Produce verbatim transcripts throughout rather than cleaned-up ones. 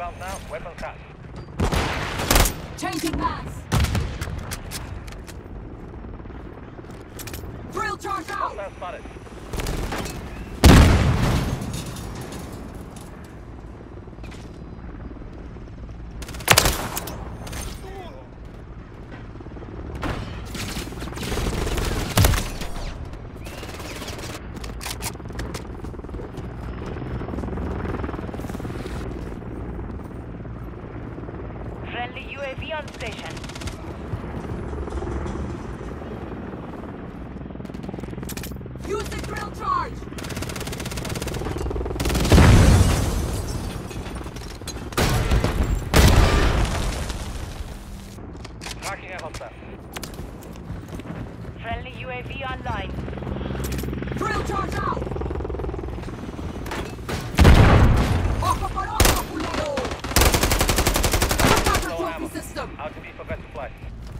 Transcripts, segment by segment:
Inbound now, weapon cut. Changing mags. Drill charge out. Hostile spotted. Friendly U A V on station. Use the drill charge. Marking a hostile. Friendly U A V online. Drill charge out. Ojo por ojo, culero. Attack the Low trophy ammo. system. Out to be for best supply.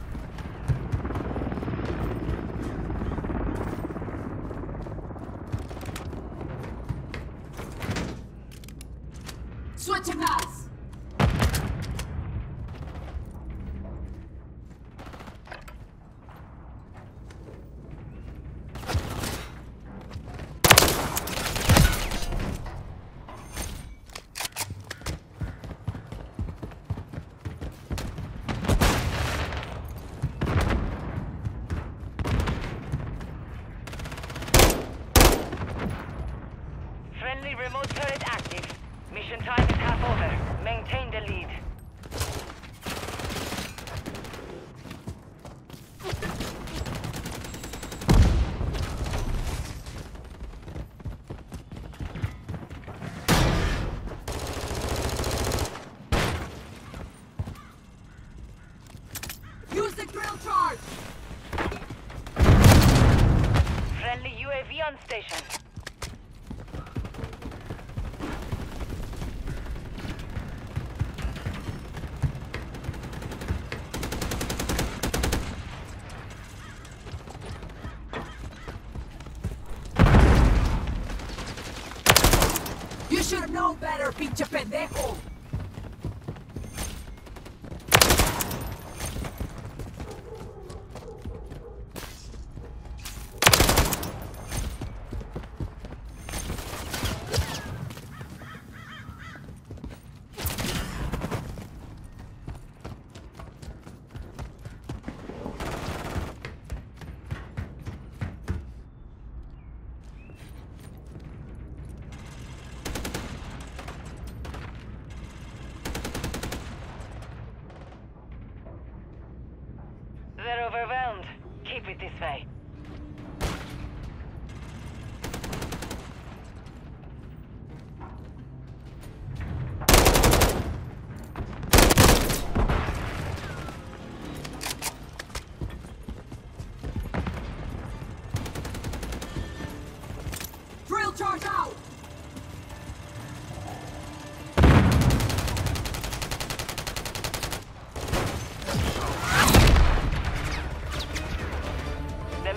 Switching mags. Friendly remote turret active. Mission time is half over. Maintain the lead. Use the drill charge. Friendly U A V on station. You should know better, pinche pendejo. They're overwhelmed. Keep it this way. Drill charge out. The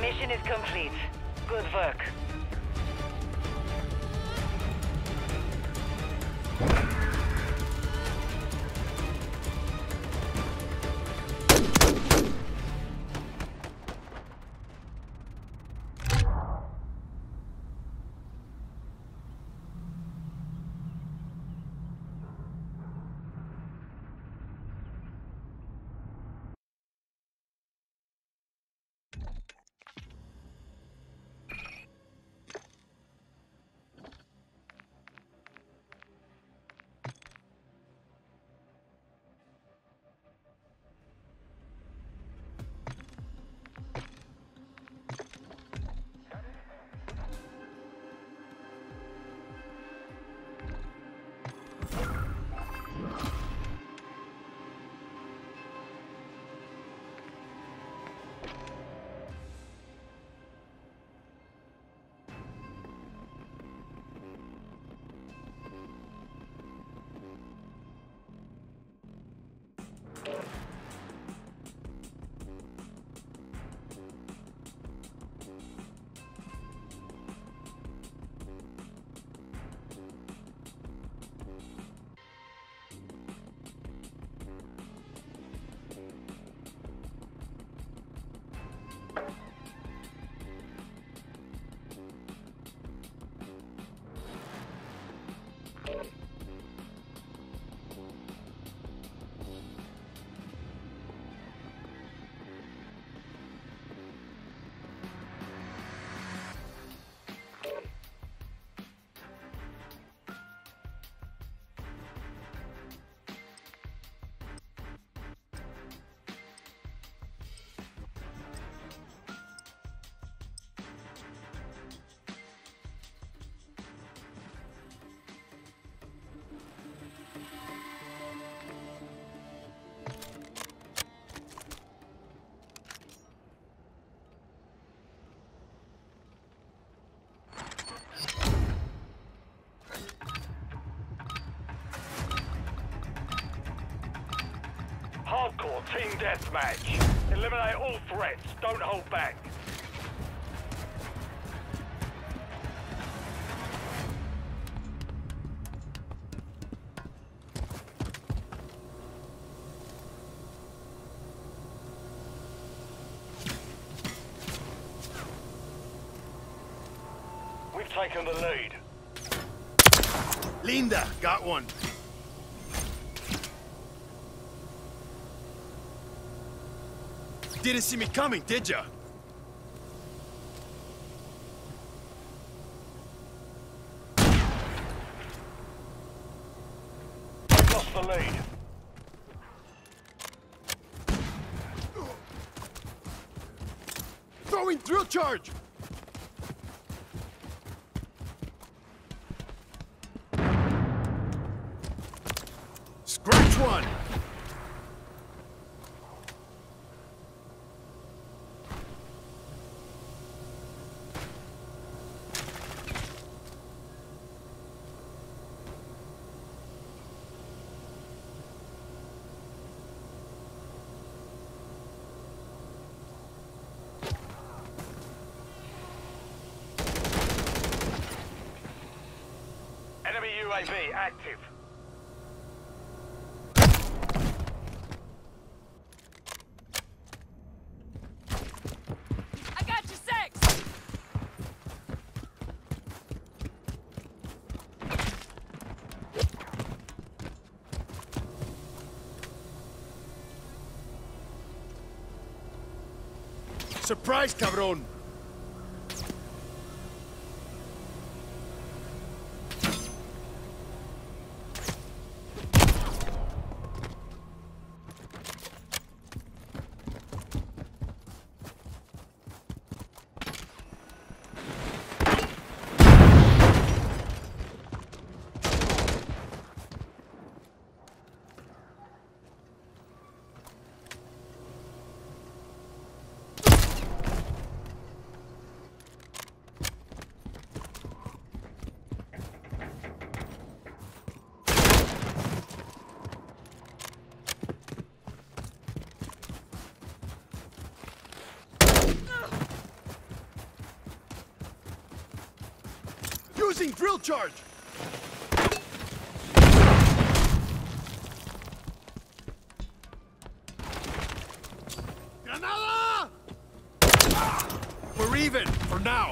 Team deathmatch. Eliminate all threats. Don't hold back. We've taken the lead. Linda, got one. Didn't see me coming, did ya? We've lost the lead. Throwing drill charge! Scratch one! Enemy U A V active. I got you six! Surprise, cabron! Using drill charge! Granada! We're even, for now.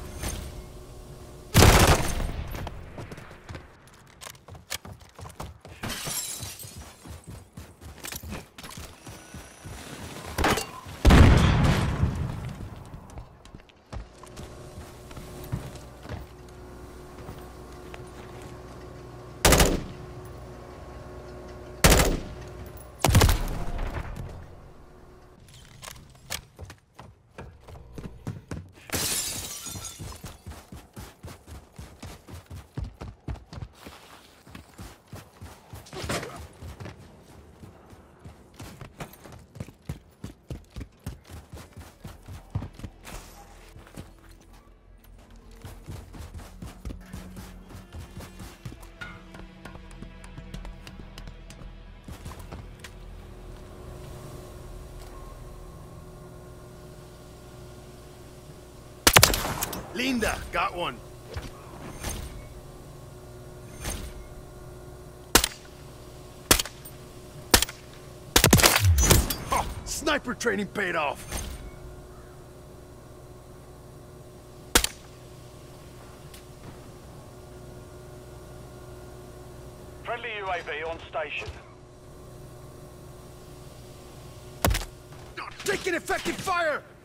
Linda, got one. Oh, sniper training paid off. Friendly U A V on station. Taking effective fire!